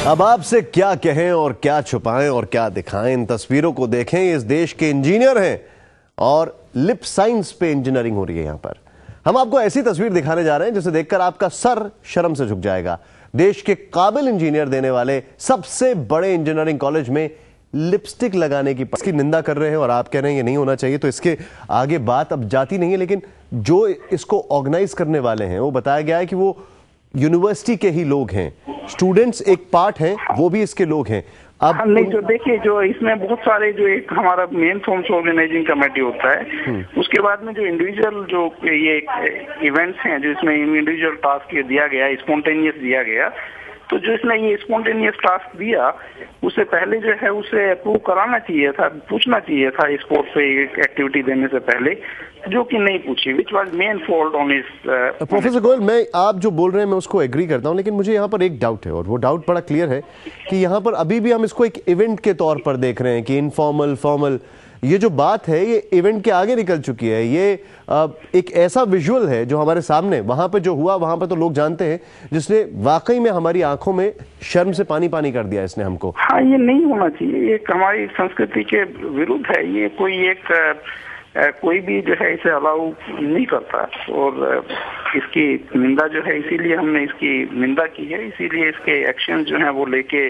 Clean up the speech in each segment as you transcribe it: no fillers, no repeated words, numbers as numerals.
अब आपसे क्या कहें और क्या छुपाएं और क्या दिखाएं, इन तस्वीरों को देखें। इस देश के इंजीनियर हैं और लिप साइंस पे इंजीनियरिंग हो रही है। यहां पर हम आपको ऐसी तस्वीर दिखाने जा रहे हैं जिसे देखकर आपका सर शर्म से झुक जाएगा। देश के काबिल इंजीनियर देने वाले सबसे बड़े इंजीनियरिंग कॉलेज में लिपस्टिक लगाने की इसकी निंदा कर रहे हैं और आप कह रहे हैं ये नहीं होना चाहिए। तो इसके आगे बात अब जाती नहीं है, लेकिन जो इसको ऑर्गेनाइज करने वाले हैं वो बताया गया है कि वो यूनिवर्सिटी के ही लोग हैं। स्टूडेंट्स एक पार्ट हैं, वो भी इसके लोग हैं। अब नहीं, जो देखिए, जो इसमें बहुत सारे, जो एक हमारा मेन फॉर्म्स ऑर्गेनाइजिंग कमेटी होता है, उसके बाद में जो इंडिविजुअल जो ये इवेंट्स हैं, जो इसमें इंडिविजुअल टास्क दिया गया, स्पॉन्टेनियस दिया गया, तो जो इसने ये स्पॉन्टेनियस टास्क दिया, उससे पहले जो है उसे अप्रूव कराना चाहिए था, पूछना चाहिए था स्पोर्ट्स पे एक्टिविटी देने से पहले, जो कि नहीं पूछी, which was main fault on his. Professor Goyal, मैं आप जो बोल रहे हैं मैं उसको एग्री करता हूं, लेकिन मुझे यहाँ पर एक डाउट है और वो डाउट बड़ा क्लियर है कि यहाँ पर अभी भी हम इसको एक इवेंट के तौर पर देख रहे हैं कि इनफॉर्मल फॉर्मल, ये जो बात है ये इवेंट के आगे निकल चुकी है। ये एक ऐसा विजुअल है जो हमारे सामने, वहां पे जो हुआ वहां पे तो लोग जानते हैं, जिसने वाकई में हमारी आंखों में शर्म से पानी पानी कर दिया इसने हमको। हाँ, ये नहीं होना चाहिए, ये हमारी संस्कृति के विरुद्ध है। ये कोई भी जो है इसे अलाउ नहीं करता और इसकी निंदा जो है, इसीलिए हमने इसकी निंदा की है, इसीलिए इसके एक्शन जो है वो लेके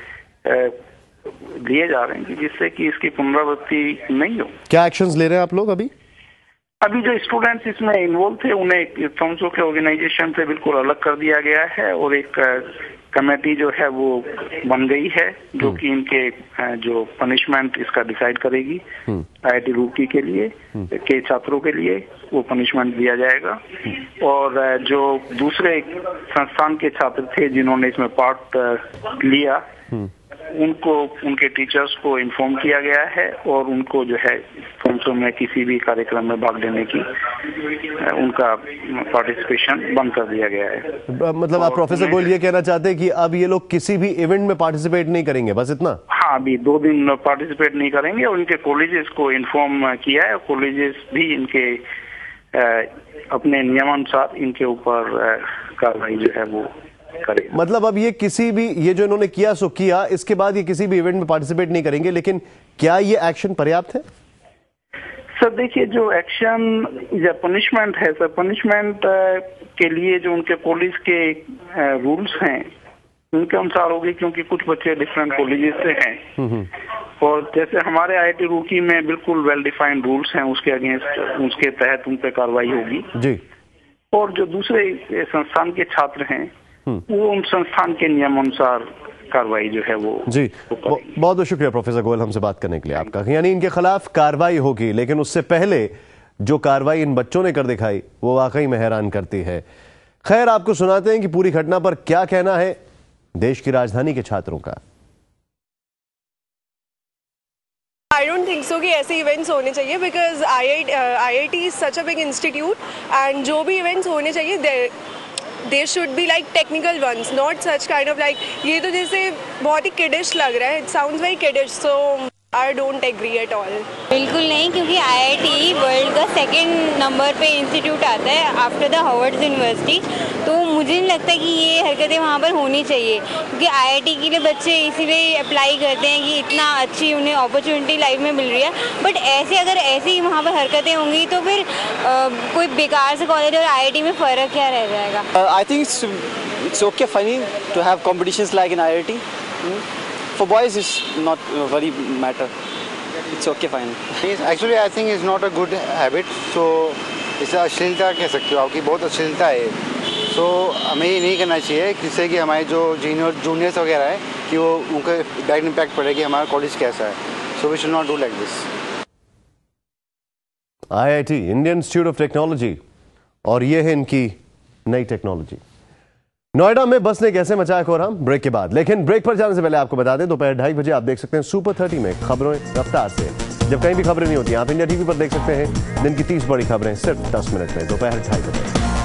लिए जा रहे हैं जिससे कि इसकी पुनरावृत्ति नहीं हो। क्या एक्शंस ले रहे हैं आप लोग अभी? अभी जो स्टूडेंट्स इसमें इन्वॉल्व थे उन्हें फॉर्म्सों के ऑर्गेनाइजेशन से बिल्कुल अलग कर दिया गया है और एक कमेटी जो है वो बन गई है जो कि इनके जो पनिशमेंट इसका डिसाइड करेगी। IIT रुड़की के लिए के छात्रों के लिए वो पनिशमेंट दिया जाएगा और जो दूसरे संस्थान के छात्र थे जिन्होंने इसमें पार्ट लिया, उनको, उनके टीचर्स को इन्फॉर्म किया गया है और उनको जो है फॉर्म्सों में किसी भी कार्यक्रम में भाग लेने की उनका पार्टिसिपेशन बंद कर दिया गया है। मतलब आप प्रोफेसर गोयल ये कहना चाहते हैं कि अब ये लोग किसी भी इवेंट में पार्टिसिपेट नहीं करेंगे, बस इतना? हाँ, अभी 2 दिन पार्टिसिपेट नहीं करेंगे और इनके कॉलेजेस को इन्फॉर्म किया है। कॉलेजेस भी इनके अपने नियमानुसार इनके ऊपर कार्रवाई जो है वो करे। मतलब अब ये किसी भी, ये जो इन्होंने किया सो किया, इसके बाद ये किसी भी इवेंट में पार्टिसिपेट नहीं करेंगे, लेकिन क्या ये एक्शन पर्याप्त है? सर देखिए, जो एक्शन या पनिशमेंट है सर, पनिशमेंट के लिए जो उनके कॉलेज के रूल्स हैं उनके अनुसार होगी, क्योंकि कुछ बच्चे डिफरेंट कॉलेजेस से हैं और जैसे हमारे IIT रुड़की में बिल्कुल वेल डिफाइंड रूल्स हैं, उसके अगेंस्ट, उसके तहत उन पे कार्रवाई होगी जी। और जो दूसरे संस्थान के छात्र हैं वो उन संस्थान के नियमानुसार कार्रवाई जो है वो जी। बहुत बहुत शुक्रिया प्रोफेसर गोयल हमसे बात करने के लिए आपका। यानी इनके खिलाफ कार्रवाई होगी, लेकिन उससे पहले जो कार्रवाई इन बच्चों ने कर दिखाई वो वाकई में हैरान करती है। खैर, आपको सुनाते हैं कि पूरी घटना पर क्या कहना है देश की राजधानी के छात्रों का। आई डोंट थिंक सो कि ऐसे इवेंट्स होने चाहिए, because IIT is such a big institute and जो भी इवेंट्स होने चाहिए they should be like technical ones, not such kind of like, ये तो जैसे बहुत ही kiddish लग रहा है, it sounds very kiddish, so I don't agree at all. बिल्कुल नहीं, क्योंकि IIT वर्ल्ड का 2nd नंबर पे इंस्टीट्यूट आता है आफ्टर द हार्वर्ड यूनिवर्सिटी, तो मुझे नहीं लगता कि ये हरकतें वहाँ पर होनी चाहिए, क्योंकि IIT के लिए बच्चे इसीलिए अप्लाई करते हैं कि इतना अच्छी उन्हें अपॉर्चुनिटी लाइफ में मिल रही है। बट ऐसे ही वहाँ पर हरकतें होंगी तो फिर कोई बेकार से कॉलेज और IIT में फ़र्क क्या रह जाएगा? I think it's okay, funny to have competitions like in IIT. For boys, it's not very matter. It's okay, fine. Actually, I think it's not a good habit. So, इसे अश्लीलता कह सकते हो, आपकी बहुत अश्लीलता है। So, हमें ये नहीं करना चाहिए जिससे कि हमारे जो जूनियर्स वगैरह हैं कि वो उनका बैड इम्पैक्ट पड़े कि हमारा कॉलेज कैसा है। So, we should not do like this. IIT, Indian institute of technology, और ये है इनकी नई टेक्नोलॉजी। नोएडा में बस ने कैसे मचाया कोहराम, ब्रेक के बाद। लेकिन ब्रेक पर जाने से पहले आपको बता दें, दोपहर 2:30 बजे आप देख सकते हैं सुपर 30 में खबरों रफ्तार से। जब कहीं भी खबरें नहीं होती आप इंडिया TV पर देख सकते हैं दिन की 30 बड़ी खबरें सिर्फ 10 मिनट में, दोपहर 2:30 बजे।